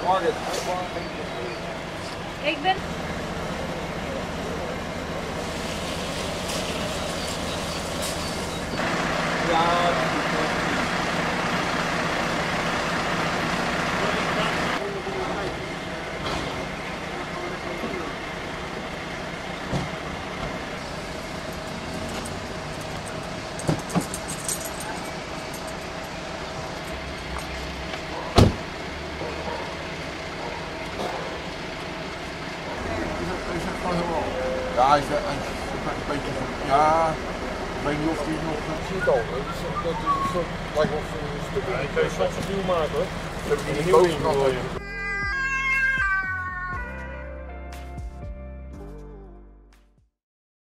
Ik ben... Ja, hij is een beetje van, ja, ik weet niet of hij nog... Zie het al, dat is lijkt wel een stukje. Ik kan je straks een nieuw maken hoor. Dat heb ik in een nieuw in.